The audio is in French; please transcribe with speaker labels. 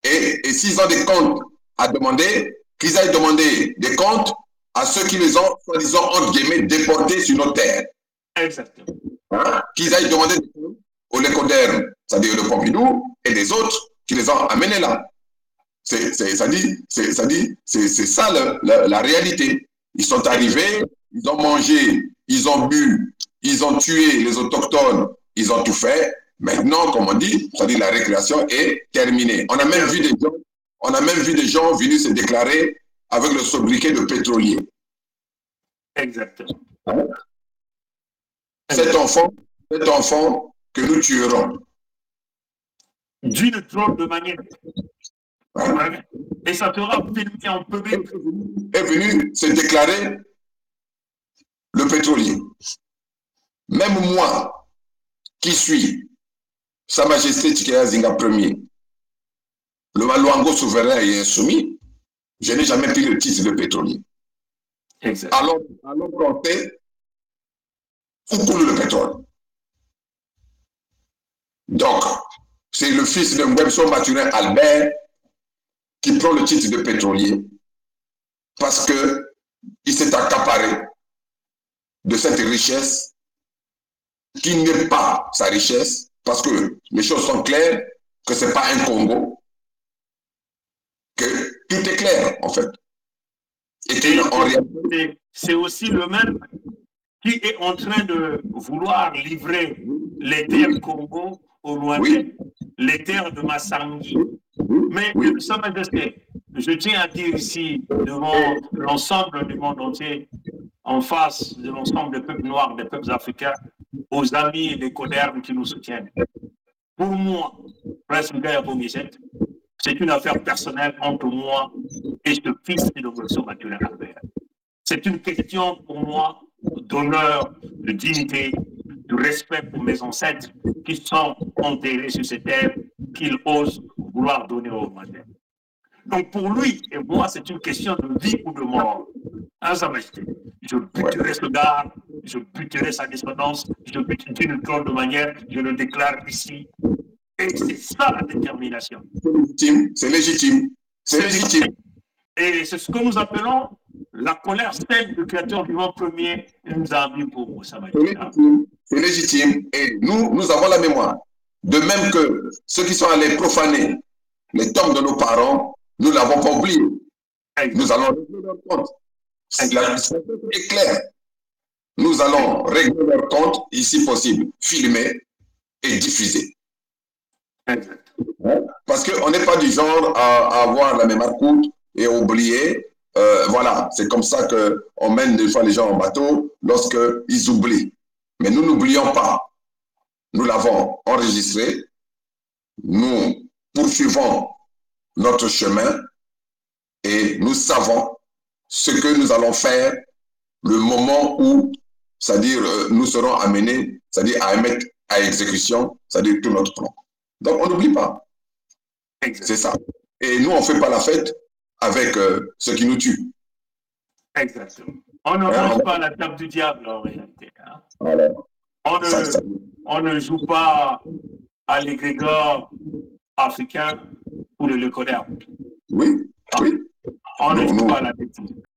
Speaker 1: Et s'ils ont des comptes à demander, qu'ils aillent demander des comptes à ceux qui les ont, soi-disant, entre guillemets, déportés sur nos terres.
Speaker 2: Exactement.
Speaker 1: Hein? Qu'ils aillent demander des comptes aux Lécodermes, c'est-à-dire le Pompidou, et des autres qui les ont amenés là. C'est ça la réalité. Ils sont arrivés, ils ont mangé, ils ont bu, ils ont tué les autochtones, ils ont tout fait. Maintenant, comme on dit, c'est-à-dire la récréation est terminée. On a même vu des gens venus se déclarer avec le sobriquet de pétrolier.
Speaker 2: Exactement.
Speaker 1: Cet enfant que nous tuerons.
Speaker 2: D'une drôle de manière. Hein? Et ça sera filmé en public.
Speaker 1: Est venu se déclarer le pétrolier. Même moi, qui suis Sa Majesté Tchikaya Zinga Ier, le Maluango souverain et insoumis, je n'ai jamais pris le titre de pétrolier. Alors qu'on sait où coule le pétrole. Donc, c'est le fils de Ngwemso Mathurin Albert qui prend le titre de pétrolier parce qu'il s'est accaparé de cette richesse qui n'est pas sa richesse, parce que les choses sont claires, que ce n'est pas un Congo, que tout est clair en fait.
Speaker 2: Et c'est aussi le même qui est en train de vouloir livrer les terres Congo au Rwandais, les terres de Massangi. Mais, Sa Majesté, je tiens à dire ici, devant l'ensemble du monde entier, en face de l'ensemble des peuples noirs, des peuples africains, aux amis et les codermes qui nous soutiennent. Pour moi, Prince Ngaya Bomisset, c'est une affaire personnelle entre moi et ce fils de Ngwemso Mathurin Albert. C'est une question pour moi d'honneur, de dignité, de respect pour mes ancêtres qui sont enterrés sur ces terres qu'ils osent vouloir donner aux Rwandais. Donc pour lui et moi, c'est une question de vie ou de mort. Hein, Sa Majesté, je buterai ce gars, je buterai sa descendance, je buterai d'une drôle de manière, je le déclare ici. Et c'est ça la détermination.
Speaker 1: C'est légitime. C'est légitime.
Speaker 2: Et c'est ce que nous appelons la colère saine du Créateur vivant premier nous a mis pour Sa Majesté.
Speaker 1: C'est légitime. Et nous avons la mémoire. De même que ceux qui sont allés profaner les tombes de nos parents, nous ne l'avons pas oublié. Nous allons régler leur compte. La situation est claire. Nous allons régler leur compte, ici possible, filmer et diffuser. Parce qu'on n'est pas du genre à avoir la mémoire courte et oublier. Voilà, c'est comme ça qu'on mène des fois les gens en bateau lorsqu'ils oublient. Mais nous n'oublions pas. Nous l'avons enregistré. Nous poursuivons notre chemin et nous savons ce que nous allons faire le moment où, c'est-à-dire, nous serons amenés, c'est-à-dire à mettre à exécution, c'est-à-dire tout notre plan. Donc, on n'oublie pas. C'est ça. Et nous, on ne fait pas la fête avec ceux qui nous tuent.
Speaker 2: Exactement. On ne mange pas la table du diable, en réalité. Hein?
Speaker 1: Alors,
Speaker 2: on ne joue pas à l'égrégore africain ou le Lécoderme.
Speaker 1: Oui, oui.
Speaker 2: On ne joue pas à la bêtise.